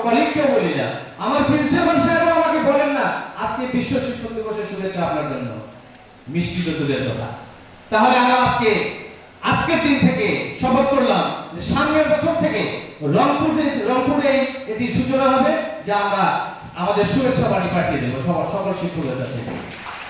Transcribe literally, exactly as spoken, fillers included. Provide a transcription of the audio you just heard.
কলিগকে বলি না, আমার প্রিন্সিপাল সাহেবও আমাকে বলেন না আজকে বিশ্ব শিক্ষক দিবসের শুভেচ্ছা আপনার জন্য, মিষ্টি তো দূরের কথা। তাহলে আমরা আজকে আজকের দিন থেকে শপথ করলাম যে সামনের বছর থেকে রংপুরে রংপুরে এটি সূচনা হবে যে আমরা আমাদের শুভেচ্ছা বাণী পাঠিয়ে দেবো সবার সকল শিক্ষকদের কাছে।